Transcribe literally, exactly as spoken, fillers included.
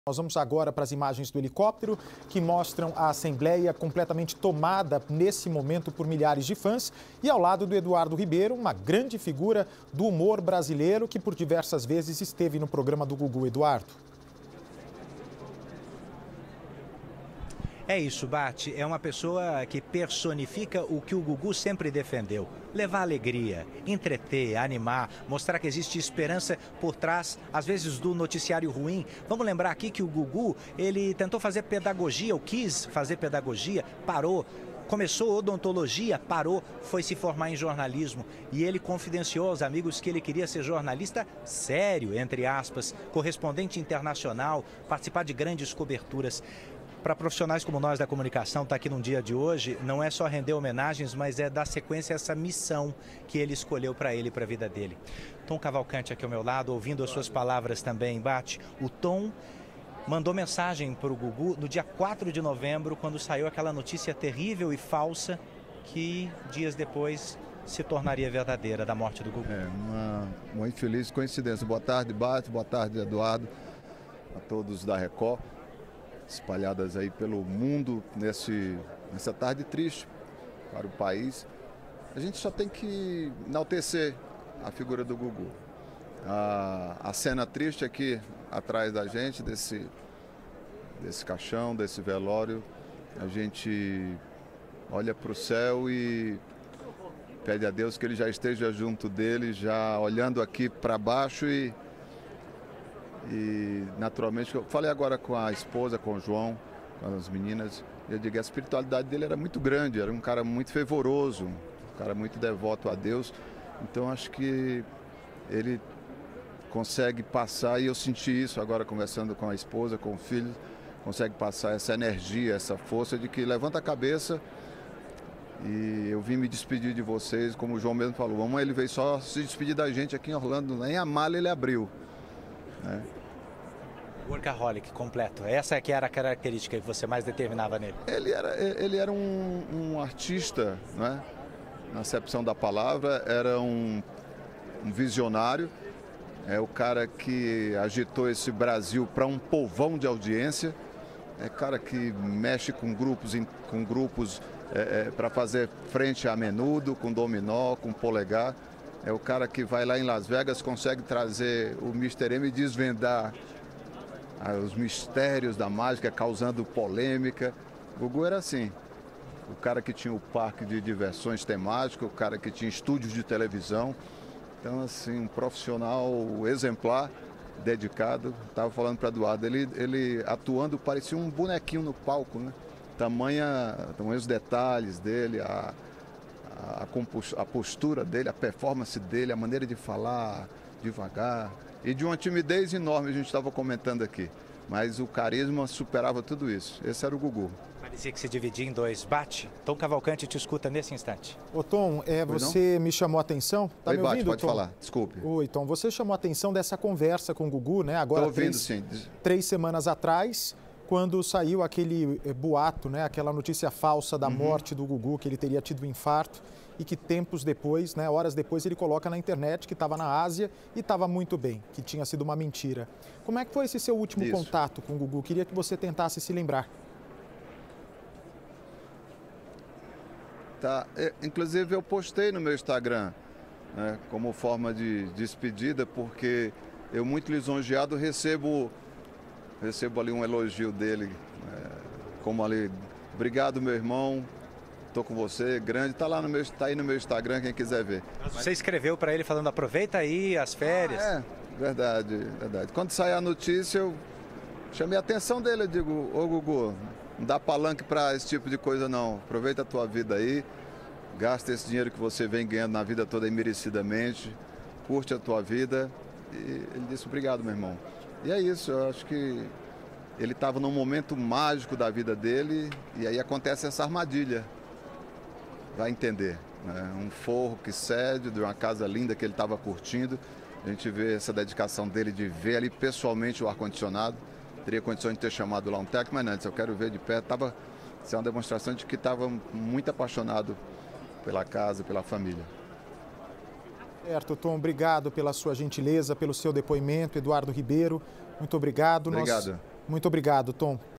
Nós vamos agora para as imagens do helicóptero que mostram a Assembleia completamente tomada nesse momento por milhares de fãs e ao lado do Eduardo Ribeiro, uma grande figura do humor brasileiro que por diversas vezes esteve no programa do Gugu. Eduardo. É isso, Bate. É uma pessoa que personifica o que o Gugu sempre defendeu. Levar alegria, entreter, animar, mostrar que existe esperança por trás, às vezes, do noticiário ruim. Vamos lembrar aqui que o Gugu, ele tentou fazer pedagogia, ou quis fazer pedagogia, parou. Começou odontologia, parou, foi se formar em jornalismo. E ele confidenciou aos amigos que ele queria ser jornalista sério, entre aspas, correspondente internacional, participar de grandes coberturas. Para profissionais como nós da comunicação, estar aqui num dia de hoje, não é só render homenagens, mas é dar sequência a essa missão que ele escolheu para ele e para a vida dele. Tom Cavalcante aqui ao meu lado, ouvindo as suas palavras também, Bate. O Tom mandou mensagem para o Gugu no dia quatro de novembro, quando saiu aquela notícia terrível e falsa que dias depois se tornaria verdadeira, da morte do Gugu. É uma, uma infeliz coincidência. Boa tarde, Bate, boa tarde, Eduardo, a todos da Record, espalhadas aí pelo mundo nesse, nessa tarde triste para o país. A gente só tem que enaltecer a figura do Gugu. A, a cena triste aqui atrás da gente, desse, desse caixão, desse velório, a gente olha para o céu e pede a Deus que ele já esteja junto dele, já olhando aqui para baixo e E, naturalmente, eu falei agora com a esposa, com o João, com as meninas, eu digo, a espiritualidade dele era muito grande, era um cara muito fervoroso, um cara muito devoto a Deus. Então, acho que ele consegue passar, e eu senti isso agora conversando com a esposa, com o filho, consegue passar essa energia, essa força de que levanta a cabeça. E eu vim me despedir de vocês, como o João mesmo falou, mamãe, ele veio só se despedir da gente aqui em Orlando, nem a mala ele abriu. É. Workaholic completo. Essa é que era a característica que você mais determinava nele. Ele era, ele era um, um artista, né? Na acepção da palavra, era um, um visionário, é o cara que agitou esse Brasil para um povão de audiência, é cara que mexe com grupos, com grupos é, é, para fazer frente a menudo, com dominó, com polegar. É o cara que vai lá em Las Vegas, consegue trazer o mister M e desvendar os mistérios da mágica, causando polêmica. O Gugu era assim, o cara que tinha o parque de diversões temático, o cara que tinha estúdios de televisão. Então, assim, um profissional exemplar, dedicado. Estava falando para Eduardo, ele, ele atuando parecia um bonequinho no palco, né? Tamanha, tamanhos detalhes dele, a... A postura dele, a performance dele, a maneira de falar devagar e de uma timidez enorme, a gente estava comentando aqui, mas o carisma superava tudo isso. Esse era o Gugu. Parecia que se dividia em dois. Bate, Tom Cavalcante te escuta nesse instante. Ô Tom, é, você me chamou a atenção? Tá Oi, me Bate, ouvindo, pode Tom? falar, desculpe. Oi, Tom, você chamou a atenção dessa conversa com o Gugu, né? Agora, Estou ouvindo, três, sim. Três semanas atrás, quando saiu aquele boato, né, aquela notícia falsa da uhum. morte do Gugu, que ele teria tido um infarto e que tempos depois, né, horas depois, ele coloca na internet que estava na Ásia e estava muito bem, que tinha sido uma mentira. Como é que foi esse seu último Isso. contato com o Gugu? Queria que você tentasse se lembrar. Tá, inclusive eu postei no meu Instagram, né, como forma de despedida, porque eu, muito lisonjeado, recebo... Recebo ali um elogio dele, é, como ali, obrigado meu irmão, tô com você, grande, tá lá no meu, tá aí no meu Instagram, quem quiser ver. Você escreveu para ele falando, aproveita aí as férias. Ah, é, verdade, verdade. Quando saiu a notícia, eu chamei a atenção dele, eu digo, ô Gugu, não dá palanque para esse tipo de coisa não, aproveita a tua vida aí, gasta esse dinheiro que você vem ganhando na vida toda aí merecidamente, curte a tua vida. E ele disse, obrigado meu irmão. E é isso, eu acho que ele estava num momento mágico da vida dele e aí acontece essa armadilha, vai entender, né? Um forro que cede de uma casa linda que ele estava curtindo, a gente vê essa dedicação dele de ver ali pessoalmente o ar-condicionado, teria condição de ter chamado lá um técnico, mas não, eu quero ver de perto, estava, isso é uma demonstração de que estava muito apaixonado pela casa, pela família. Certo, Tom, obrigado pela sua gentileza, pelo seu depoimento. Eduardo Ribeiro, muito obrigado. Obrigado. Nós Muito obrigado, Tom.